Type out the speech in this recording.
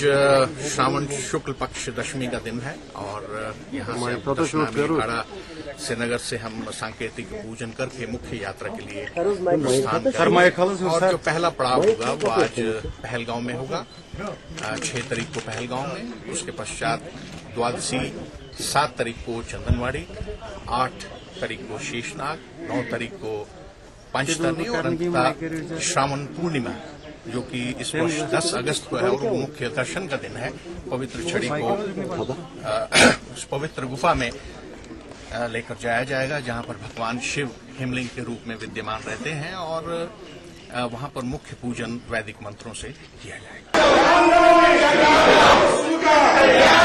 श्रावण शुक्ल पक्ष दशमी का दिन है और यहाँ से दशनामी अखाड़ा श्रीनगर से हम सांकेतिक पूजन करके मुख्य यात्रा के लिए प्रस्थान करेंगे। और जो पहला पड़ाव होगा वो आज पहलगांव में होगा, 6 तारीख को पहलगांव में, उसके पश्चात द्वादशी 7 तारीख को चंदनवाड़ी, 8 तारीख को शेषनाग, 9 तारीख को पंचतरनी और अंततः श्रावण पूर्णिमा जो कि इस वर्ष 10 अगस्त को है और वो मुख्य दर्शन का दिन है। पवित्र छड़ी को उस पवित्र गुफा में लेकर जाया जाएगा जहां पर भगवान शिव हिमलिंग के रूप में विद्यमान रहते हैं और वहां पर मुख्य पूजन वैदिक मंत्रों से किया जाएगा।